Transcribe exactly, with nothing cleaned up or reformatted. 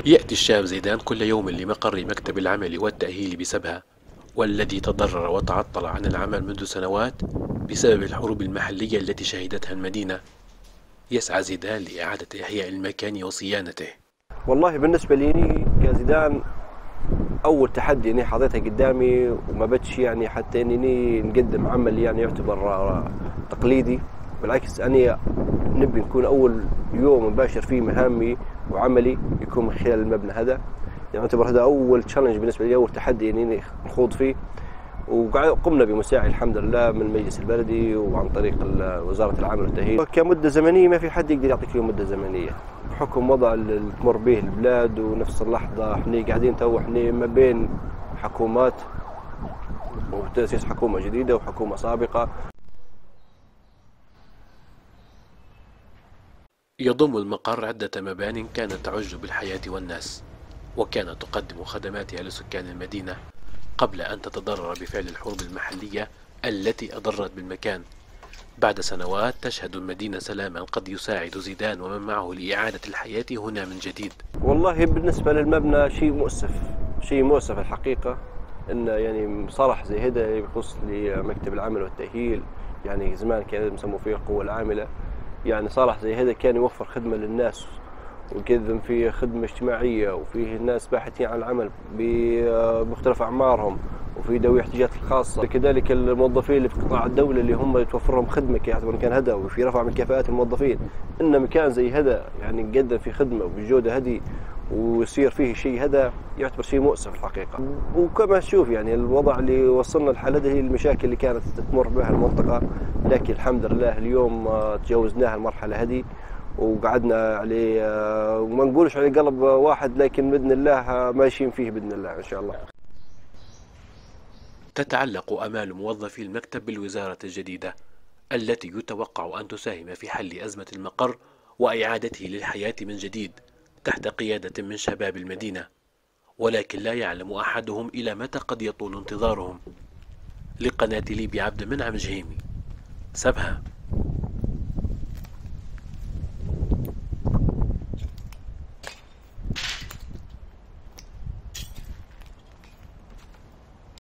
يأتي الشاب زيدان كل يوم لمقر مكتب العمل والتأهيل بسبها، والذي تضرر وتعطل عن العمل منذ سنوات بسبب الحروب المحلية التي شهدتها المدينة. يسعى زيدان لإعادة إحياء المكان وصيانته. والله بالنسبة لي كزيدان أول تحدي إني حطيتها قدامي وما بدش يعني حتى إني نقدم عمل يعني يعتبر تقليدي، بالعكس أنا نبي نكون أول يوم مباشر فيه مهامي وعملي يكون من خلال المبنى هذا. يعني يعتبر هذا أول تشالنج بالنسبة لي، أول تحدي إني نخوض فيه، وقمنا بمساعي الحمد لله من المجلس البلدي وعن طريق وزارة العمل والتأهيل. كمدة زمنية ما في حد يقدر يعطيك اليوم مدة زمنية بحكم وضع اللي تمر به البلاد، ونفس اللحظة احنا قاعدين تو احنا ما بين حكومات وتأسيس حكومة جديدة وحكومة سابقة. يضم المقر عدة مبان كانت تعج بالحياة والناس، وكانت تقدم خدماتها لسكان المدينة قبل أن تتضرر بفعل الحروب المحلية التي أضرت بالمكان. بعد سنوات تشهد المدينة سلاما قد يساعد زيدان ومن معه لإعادة الحياة هنا من جديد. والله بالنسبة للمبنى شيء مؤسف، شيء مؤسف الحقيقة، إنه يعني صرح زي هذا يخص لمكتب العمل والتأهيل. يعني زمان كان يسموا فيه القوة العاملة، يعني صالح زي هذا كان يوفر خدمة للناس ويقدم فيه خدمة اجتماعية، وفيه الناس باحثين عن العمل بمختلف أعمارهم وفي ذوي الاحتياجات الخاصة. كذلك الموظفين اللي في قطاع الدولة اللي هم يتوفر لهم خدمة يعتبر كان هذا وفي رفع من كفاءات الموظفين. إن مكان زي هذا يعني يقدم فيه خدمة وبالجودة هذه ويصير فيه شيء هذا يعتبر شيء مؤسف الحقيقة. وكما تشوف يعني الوضع اللي وصلنا الحالة هي المشاكل اللي كانت تمر بها المنطقة، لكن الحمد لله اليوم تجاوزناها المرحلة هذه وقعدنا عليه، وما نقولش على قلب واحد، لكن بإذن الله ماشيين فيه بإذن الله إن شاء الله. تتعلق آمال موظفي المكتب بالوزارة الجديدة التي يتوقع أن تساهم في حل أزمة المقر وإعادته للحياة من جديد تحت قيادة من شباب المدينة، ولكن لا يعلم أحدهم إلى متى قد يطول انتظارهم. لقناة ليبيا عبد المنعم جهيمي، سبها.